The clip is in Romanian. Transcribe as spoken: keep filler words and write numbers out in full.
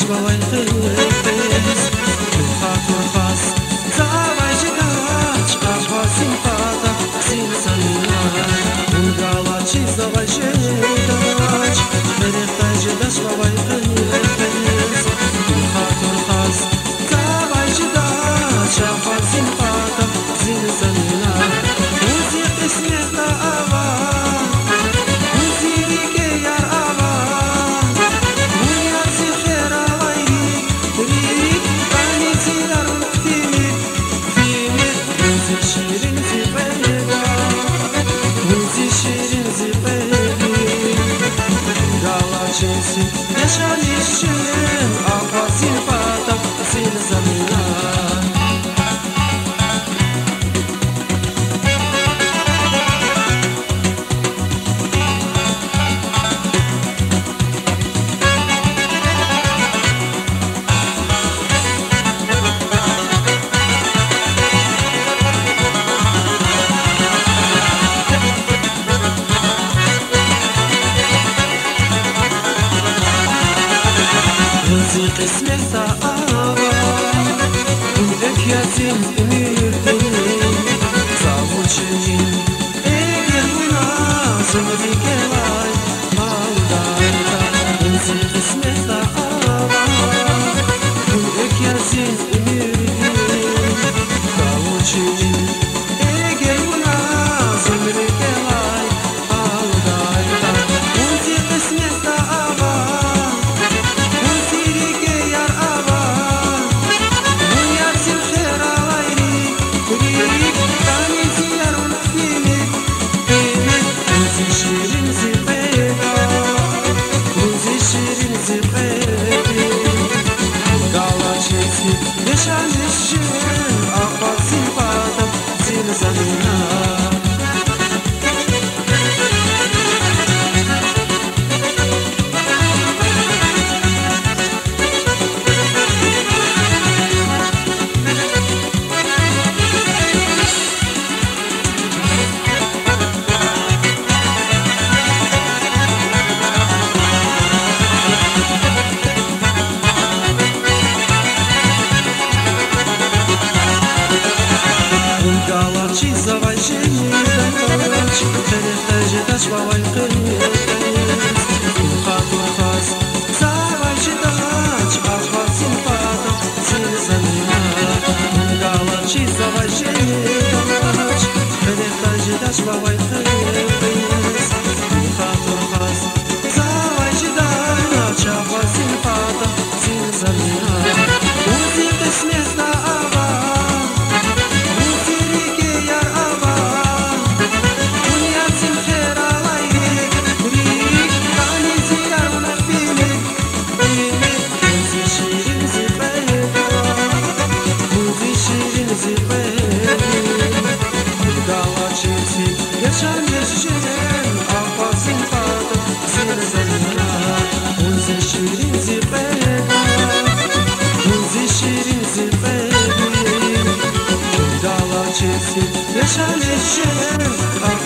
بابای خیز خاطر خاص زاوای جداش آخواسیم فاتا سین سمینا اون گالا چی زاوای جداش برختا جداش بابای خیز خاطر خاص زاوای جداش آخواسیم فاتا سین سمینا موزیق اسمه تا آوا يشعل الشم أقاسي فاتك سين زميلان قسمة ساعة ولك يا زين أميرتين صابون شجين إيه مناسب بك لاي ما ودارتا انزل قسمة ساعة ولك يا زين أميرتين صابون شجين إيه مناسب بك لاي ما ودارتا انزل قسمة ساعة يشعل الشم أقاسي فاتك سين زمينا Galaci zawaj jidach Terefta jidach bawaj qiyas Khatur khas zawaj jidach Akhwasim fata sin zamina Galaci zawaj jidach Terefta jidach bawaj qiyas Khatur khas zawaj jidach Akhwasim fata sin zamina Uzi qismi sa'ava يشعل الشم أقاسي فاتك سين زمينا ونزي شيرين زبيبا ونزي شيرين زبيبا قالا تشيسي يشعل الشم